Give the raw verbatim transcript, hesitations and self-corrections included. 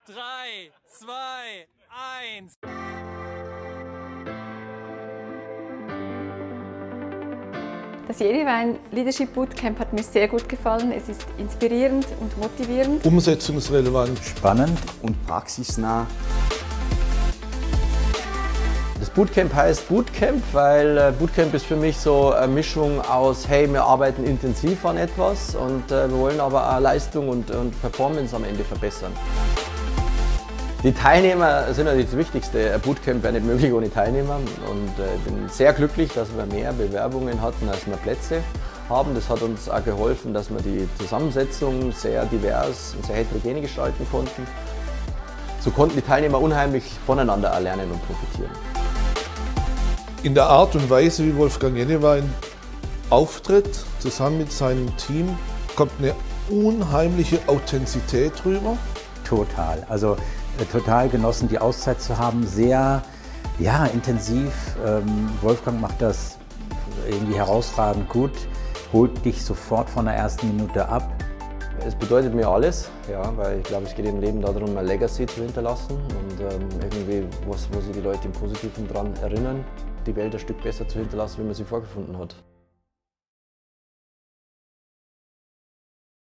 drei, zwei, eins. Das Jenewein Leadership Bootcamp hat mir sehr gut gefallen. Es ist inspirierend und motivierend. Umsetzungsrelevant. Spannend und praxisnah. Das Bootcamp heißt Bootcamp, weil Bootcamp ist für mich so eine Mischung aus, hey, wir arbeiten intensiv an etwas und wir wollen aber auch Leistung und, und Performance am Ende verbessern. Die Teilnehmer sind natürlich das Wichtigste. Ein Bootcamp wäre nicht möglich ohne Teilnehmer und ich bin sehr glücklich, dass wir mehr Bewerbungen hatten, als wir Plätze haben. Das hat uns auch geholfen, dass wir die Zusammensetzung sehr divers und sehr heterogen gestalten konnten. So konnten die Teilnehmer unheimlich voneinander erlernen und profitieren. In der Art und Weise, wie Wolfgang Jenewein auftritt, zusammen mit seinem Team, kommt eine unheimliche Authentizität rüber. Total. Also äh, total genossen, die Auszeit zu haben. Sehr ja, intensiv. Ähm, Wolfgang macht das irgendwie herausragend gut, holt dich sofort von der ersten Minute ab. Es bedeutet mir alles, ja, weil ich glaube, es geht im Leben darum, ein Legacy zu hinterlassen und ähm, irgendwie, was, wo sich die Leute im Positiven dran erinnern, die Welt ein Stück besser zu hinterlassen, wie man sie vorgefunden hat.